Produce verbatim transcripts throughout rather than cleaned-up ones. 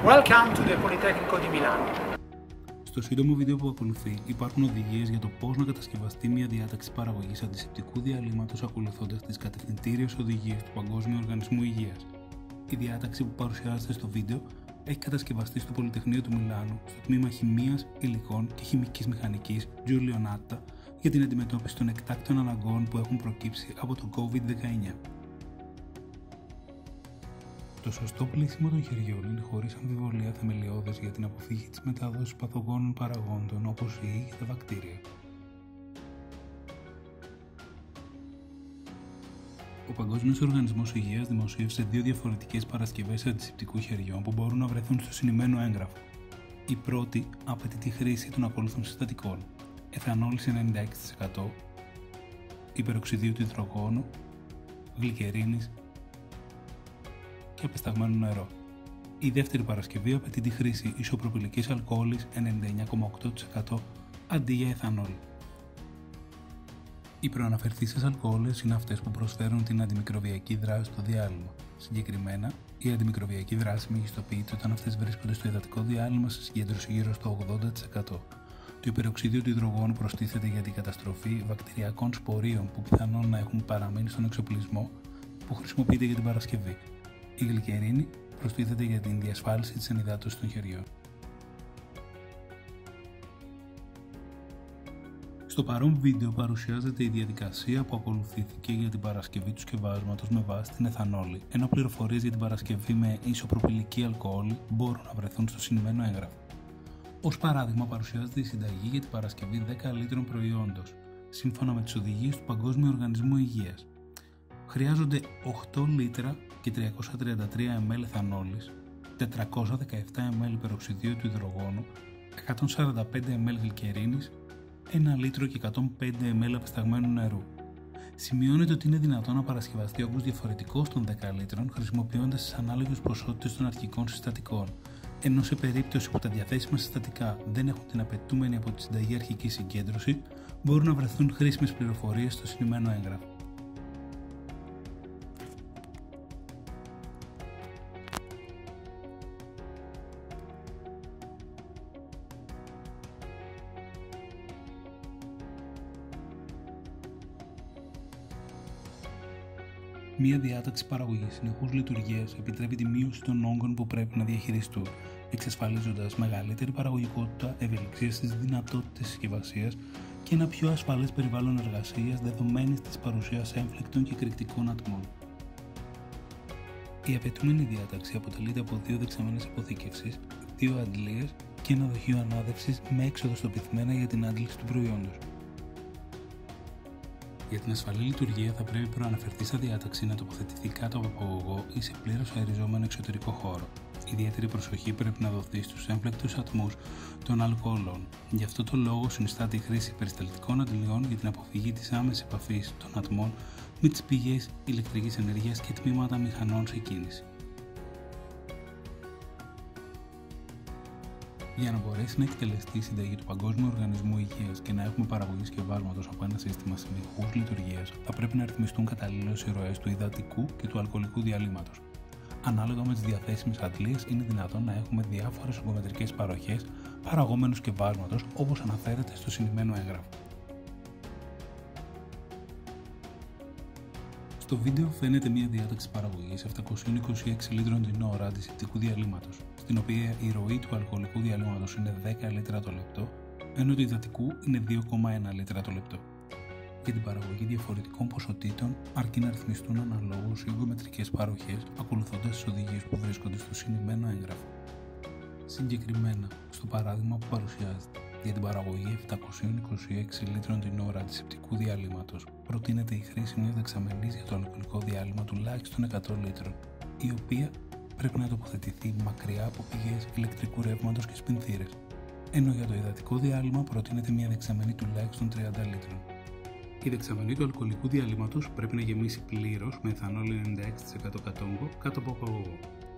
Welcome to the Politecnico di Milano. Στο σύντομο βίντεο που ακολουθεί υπάρχουν οδηγίες για το πώς να κατασκευαστεί μια διάταξη παραγωγής αντισηπτικού διαλύματος ακολουθώντας τις κατευθυντήριες οδηγίες του Παγκόσμιου Οργανισμού Υγείας. Η διάταξη που παρουσιάζεται στο βίντεο έχει κατασκευαστεί στο Πολυτεχνείο του Μιλάνου, στο τμήμα Χημείας, Υλικών και Χημικής Μηχανικής Giulio Natta για την αντιμετώπιση των εκτάκτων αναγκών που έχουν προκύψει από το κόβιντ δεκαεννιά. Το σωστό πλύσιμο των χεριών είναι χωρίς αμφιβολία θεμελιώδες για την αποφυγή της μετάδοσης παθογόνων παραγόντων όπως η ιή και τα βακτήρια. Ο Παγκόσμιος Οργανισμός Υγείας δημοσίευσε δύο διαφορετικές παρασκευές αντισηπτικού χεριών που μπορούν να βρεθούν στο συνημμένο έγγραφο. Η πρώτη απαιτεί τη χρήση των ακόλουθων συστατικών: εθανόλης ενενήντα έξι τοις εκατό, υπεροξιδίου του υδρογόνου, γλυκερίνης και απεσταγμένο νερό. Η δεύτερη παρασκευή απαιτεί τη χρήση ισοπροπυλικής αλκοόλης ενενήντα εννιά κόμμα οκτώ τοις εκατό αντί για εθανόλη. Οι προαναφερθήσεις αλκοόλες είναι αυτές που προσφέρουν την αντιμικροβιακή δράση στο διάλυμα. Συγκεκριμένα, η αντιμικροβιακή δράση μεγιστοποιείται όταν αυτές βρίσκονται στο υδατικό διάλυμα σε συγκέντρωση γύρω στο ογδόντα τοις εκατό. Το υπεροξίδιο του υδρογόνου προστίθεται για την καταστροφή βακτηριακών spoρίων που πιθανόν να έχουν παραμείνει στον εξοπλισμό που χρησιμοποιείται για την παρασκευή. Η γλυκερίνη προστίθεται για την διασφάλιση της ενυδάτωσης των χεριών. Στο παρόν βίντεο παρουσιάζεται η διαδικασία που ακολουθήθηκε για την παρασκευή του σκευάσματος με βάση την εθανόλη, ενώ πληροφορίες για την παρασκευή με ισοπροπυλική αλκοόλη μπορούν να βρεθούν στο συνημμένο έγγραφο. Ως παράδειγμα, παρουσιάζεται η συνταγή για την παρασκευή δέκα λίτρων προϊόντος, σύμφωνα με τις οδηγίες του Παγκόσμιου Οργανισμού Υγείας. Χρειάζονται οκτώ λίτρα και τριακόσια τριάντα τρία μιλιλίτρα εθανόλης, τετρακόσια δεκαεπτά μιλιλίτρα υπεροξιδίου του υδρογόνου, εκατόν σαράντα πέντε μιλιλίτρα γλυκερίνης, ένα λίτρο και εκατόν πέντε μιλιλίτρα απεσταγμένου νερού. Σημειώνεται ότι είναι δυνατόν να παρασκευαστεί όγκος διαφορετικός των δέκα λίτρων χρησιμοποιώντας τις ανάλογες ποσότητες των αρχικών συστατικών, ενώ σε περίπτωση που τα διαθέσιμα συστατικά δεν έχουν την απαιτούμενη από τη συνταγή αρχική συγκέντρωση, μπορούν να βρεθούν χρήσιμες πληροφορίες στο συνημμένο έγγραφο. Μία διάταξη παραγωγής συνεχούς λειτουργίας επιτρέπει τη μείωση των όγκων που πρέπει να διαχειριστούν, εξασφαλίζοντας μεγαλύτερη παραγωγικότητα, ευελιξία στις δυνατότητες συσκευασίας και ένα πιο ασφαλές περιβάλλον εργασίας δεδομένης της παρουσίας έμφλεκτων και εκρηκτικών ατμών. Η απαιτούμενη διάταξη αποτελείται από δύο δεξαμενές αποθήκευσης, δύο αντλίες και ένα δοχείο ανάδευσης με έξοδο στο πυθμένα για την άντληση του προϊόντος. Για την ασφαλή λειτουργία θα πρέπει προαναφερθήσα διάταξη να τοποθετηθεί κάτω από απογωγό ή σε πλήρως αεριζόμενο εξωτερικό χώρο. Ιδιαίτερη προσοχή πρέπει να δοθεί στους έμφλεκτους ατμούς των αλκοόλων. Γι' αυτό το λόγο συνιστάται η χρήση περισταλτικών αντλιών για την αποφυγή της άμεσης επαφής των ατμών με τις πηγές ηλεκτρικής ενέργειας και τμήματα μηχανών σε κίνηση. Για να μπορέσει να εκτελεστεί η συνταγή του Παγκόσμιου Οργανισμού Υγείας και να έχουμε παραγωγή σκευάσματος από ένα σύστημα συνεχούς λειτουργίας, θα πρέπει να ρυθμιστούν καταλήλως οι ροές του υδατικού και του αλκοολικού διαλύματος. Ανάλογα με τις διαθέσιμες αντλίες, είναι δυνατόν να έχουμε διάφορες ογκομετρικές παροχές παραγόμενου σκευάσματος, όπως αναφέρεται στο συνημμένο έγγραφο. Στο βίντεο φαίνεται μια διάταξη παραγωγής επτακόσια είκοσι έξι λίτρων την ώρα αντισηπτικού διαλύματος, στην οποία η ροή του αλκοολικού διαλύματος είναι δέκα λίτρα το λεπτό, ενώ του υδατικού είναι δύο κόμμα ένα λίτρα το λεπτό. Για την παραγωγή διαφορετικών ποσοτήτων, αρκεί να ρυθμιστούν αναλόγως οι ογκομετρικές παροχές ακολουθώντας τις οδηγίες που βρίσκονται στο συνημμένο έγγραφο. Συγκεκριμένα, στο παράδειγμα που παρουσιάζεται, για την παραγωγή επτακόσια είκοσι έξι λίτρων την ώρα αντισηπτικού διαλύματος, προτείνεται η χρήση μιας δεξαμενής για το αλκοολικό διάλυμα τουλάχιστον εκατό λίτρων, η οποία πρέπει να τοποθετηθεί μακριά από πηγές ηλεκτρικού ρεύματος και σπινθήρες, ενώ για το υδατικό διάλυμα προτείνεται μια δεξαμενή τουλάχιστον τριάντα λίτρων. Η δεξαμενή του αλκοολικού διαλύματος πρέπει να γεμίσει πλήρως με εθανόλη ενενήντα έξι τοις εκατό κατόγκο κάτω από απαγωγό.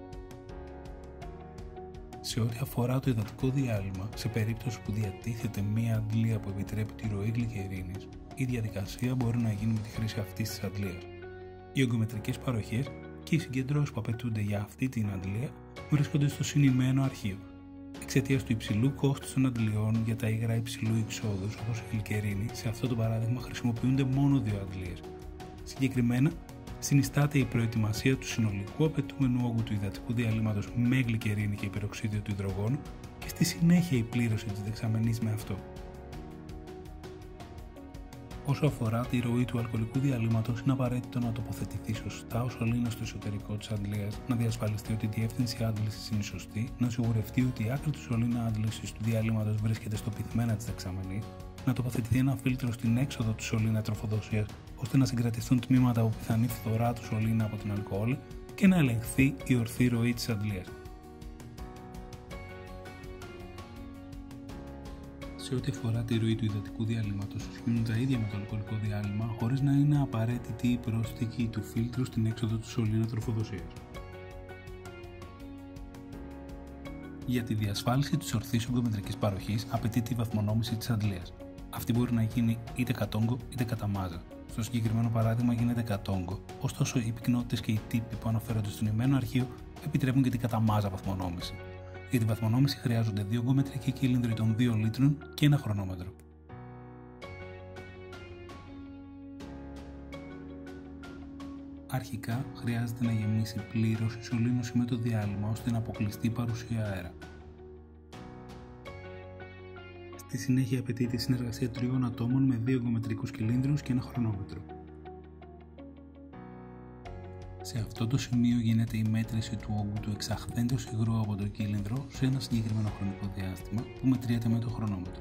Σε ό,τι αφορά το υδατικό διάλυμα, σε περίπτωση που διατίθεται μία αντλία που επιτρέπει τη ροή γλυκερίνης, η διαδικασία μπορεί να γίνει με τη χρήση αυτής της αντλίας. Οι ογκομετρικές παροχές και οι συγκεντρώσεις που απαιτούνται για αυτή την αντλία βρίσκονται στο συνημμένο αρχείο. Εξαιτίας του υψηλού κόστους των αντλιών για τα υγρά υψηλού εξόδους, όπως η γλυκερίνη, σε αυτό το παράδειγμα χρησιμοποιούνται μόνο δύο αντλίες. Συγκεκριμένα, συνιστάται η προετοιμασία του συνολικού απαιτούμενου όγκου του υδατικού διαλύματος με γλυκερίνη και υπεροξίδιο του υδρογόνου και στη συνέχεια η πλήρωση της δεξαμενής με αυτό. Όσο αφορά τη ροή του αλκοολικού διαλύματος, είναι απαραίτητο να τοποθετηθεί σωστά ο σωλήνας στο εσωτερικό της αντλίας, να διασφαλιστεί ότι η διεύθυνση άντλησης είναι σωστή, να σιγουρευτεί ότι η άκρη του σωλήνα άντλησης του διαλύματος βρίσκεται στο πυθμένα της δεξαμενής, να τοποθετηθεί ένα φίλτρο στην έξοδο του σωλήνα τροφοδοσίας ώστε να συγκρατηθούν τμήματα από πιθανή φθορά του σωλήνα από την αλκοόλη και να ελεγχθεί η ορθή ροή της αντλίας. Σε ό,τι αφορά τη ροή του υδατικού διαλύματος, ισχύουν τα ίδια με το αλκοολικό διάλυμα, χωρίς να είναι απαραίτητη η πρόσθηκη του φίλτρου στην έξοδο του σωλήνα τροφοδοσίας. Για τη διασφάλιση της ορθής ογκομετρικής παροχής απαιτείται η βαθμονόμηση της αντλίας. Αυτή μπορεί να γίνει είτε κατ' όγκο είτε κατά μάζα. Στο συγκεκριμένο παράδειγμα γίνεται κατ' όγκο, ωστόσο οι πυκνότητες και οι τύποι που αναφέρονται στο συνημμένο αρχείο επιτρέπουν και την κατά μάζα βαθμονόμηση. Για τη βαθμονόμηση χρειάζονται δύο ογκομετρικοί κύλινδροι των δύο λίτρων και ένα χρονόμετρο. Αρχικά χρειάζεται να γεμίσει πλήρως η σωλήνωση με το διάλειμμα ώστε να αποκλειστεί η παρουσία αέρα. Στη συνέχεια απαιτείται η συνεργασία τριών ατόμων με δύο ογκομετρικούς κυλίνδρους και ένα χρονόμετρο. Σε αυτό το σημείο γίνεται η μέτρηση του όγκου του εξαχθέντος υγρού από το κύλινδρο σε ένα συγκεκριμένο χρονικό διάστημα που μετριέται με το χρονόμετρο.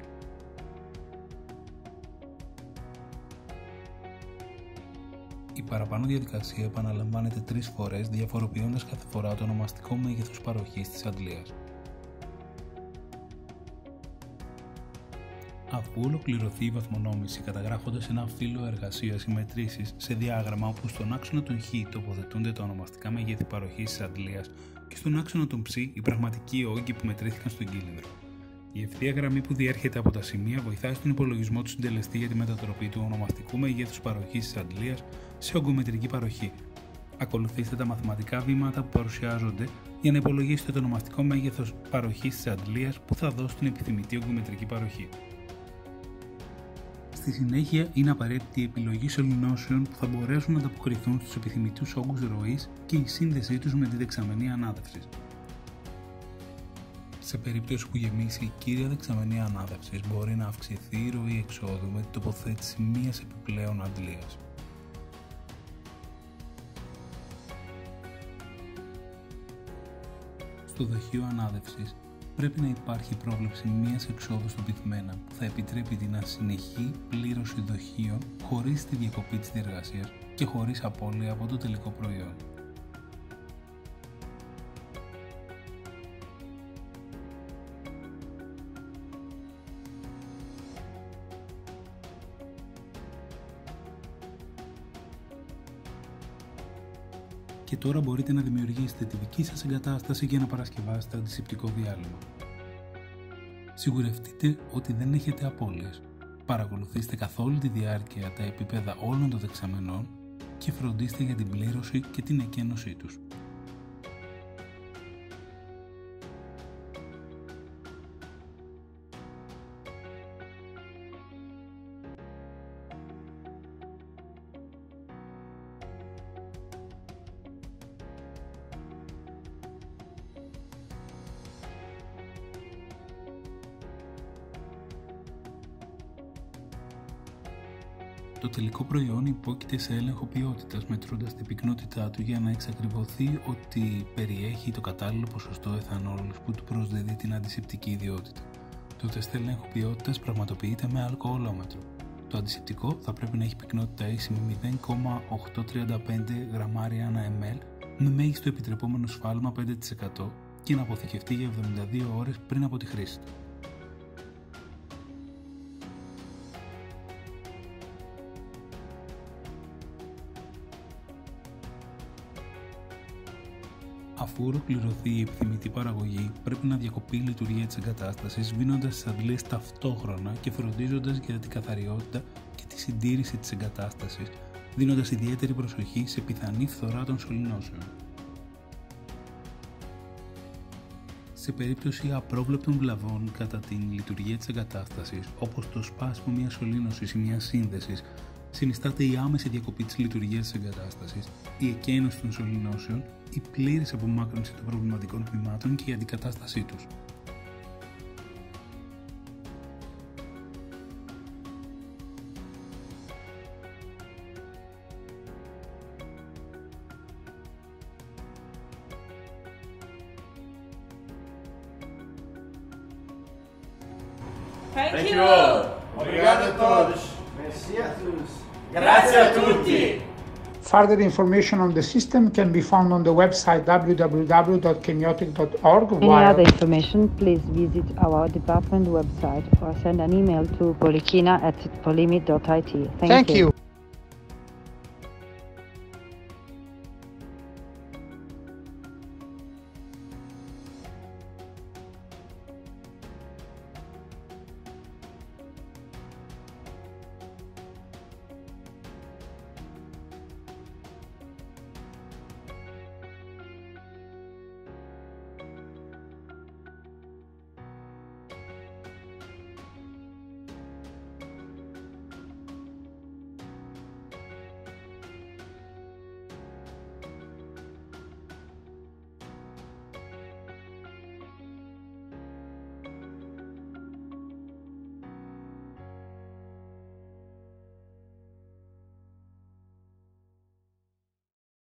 Η παραπάνω διαδικασία επαναλαμβάνεται τρεις φορές, διαφοροποιώντας κάθε φορά το ονομαστικό μέγεθος παροχής της αντλίας. Αφού ολοκληρωθεί η βαθμονόμηση, καταγράφονται σε ένα φύλλο εργασίας οι μετρήσεις σε διάγραμμα όπου στον άξονα των Χ τοποθετούνται τα ονομαστικά μεγέθη παροχής της αντλίας και στον άξονα των Ψ οι πραγματικοί όγκοι που μετρήθηκαν στον κύλινδρο. Η ευθεία γραμμή που διέρχεται από τα σημεία βοηθάει στον υπολογισμό του συντελεστή για τη μετατροπή του ονομαστικού μεγέθους παροχής της αντλίας σε ογκομετρική παροχή. Ακολουθήστε τα μαθηματικά βήματα που παρουσιάζονται για να υπολογίσετε το ονομαστικό μέγεθος παροχής της αντλίας που θα δώσει την επιθυμητή ογκομετρική παροχή. Στη συνέχεια, είναι απαραίτητη η επιλογή σωληνώσεων που θα μπορέσουν να ανταποκριθούν στους επιθυμητούς όγκους ροής και η σύνδεσή τους με τη δεξαμενή ανάδευσης. Σε περίπτωση που γεμίσει η κύρια δεξαμενή ανάδευσης, μπορεί να αυξηθεί η ροή εξόδου με την τοποθέτηση μίας επιπλέον αντλίας. Στο δοχείο ανάδευσης, πρέπει να υπάρχει πρόβλεψη μίας εξόδου στο πυθμένα που θα επιτρέπει την ασυνεχή πλήρωση δοχείων χωρίς τη διακοπή της διεργασίας και χωρίς απώλεια από το τελικό προϊόν. Και τώρα μπορείτε να δημιουργήσετε τη δική σας εγκατάσταση και να παρασκευάσετε αντισηπτικό διάλειμμα. Σιγουρευτείτε ότι δεν έχετε απώλειες. Παρακολουθήστε καθ' όλη τη διάρκεια τα επίπεδα όλων των δεξαμενών και φροντίστε για την πλήρωση και την εκένωσή τους. Το τελικό προϊόν υπόκειται σε έλεγχο ποιότητας μετρώντας την πυκνότητά του για να εξακριβωθεί ότι περιέχει το κατάλληλο ποσοστό εθανόλου που του προσδίδει την αντισηπτική ιδιότητα. Το τεστ ελέγχου ποιότητας πραγματοποιείται με αλκοολόμετρο. Το αντισηπτικό θα πρέπει να έχει πυκνότητα ίση με μηδέν κόμμα οκτακόσια τριάντα πέντε γραμμάρια ανά μιλιλίτρο με μέγιστο επιτρεπόμενο σφάλμα πέντε τοις εκατό και να αποθηκευτεί για εβδομήντα δύο ώρες πριν από τη χρήση του. Αφού ολοκληρωθεί η επιθυμητή παραγωγή, πρέπει να διακοπεί η λειτουργία της εγκατάστασης σβήνοντας τις αντλίες ταυτόχρονα και φροντίζοντας για την καθαριότητα και τη συντήρηση της εγκατάστασης, δίνοντας ιδιαίτερη προσοχή σε πιθανή φθορά των σωληνώσεων. Σε περίπτωση απρόβλεπτων βλαβών κατά την λειτουργία της εγκατάστασης, όπως το σπάσιμο μιας σωλήνωσης ή μιας σύνδεσης, συνιστάται η άμεση διακοπή της λειτουργίας της εγκατάστασης, η εκένωση των σωληνώσεων, η πλήρης απομάκρυνση των προβληματικών τμήματων και η αντικατάστασή τους. Thank, Thank you all. Obrigado a todos. Merci a tous. Grazie a tutti. Further information on the system can be found on the website w w w dot chemiotic dot org. Any while... other information, please visit our department website or send an email to Polichina at polimi dot I T. Thank, Thank you. you.